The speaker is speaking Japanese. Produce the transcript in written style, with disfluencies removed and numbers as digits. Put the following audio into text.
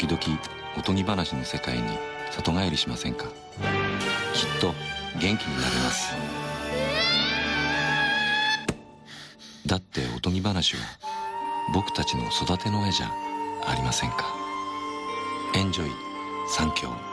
々おとぎ話の世界に里帰りしませんか？きっと元気になれます。だっておとぎ話は僕たちの育ての親じゃありませんか。エンジョイ三協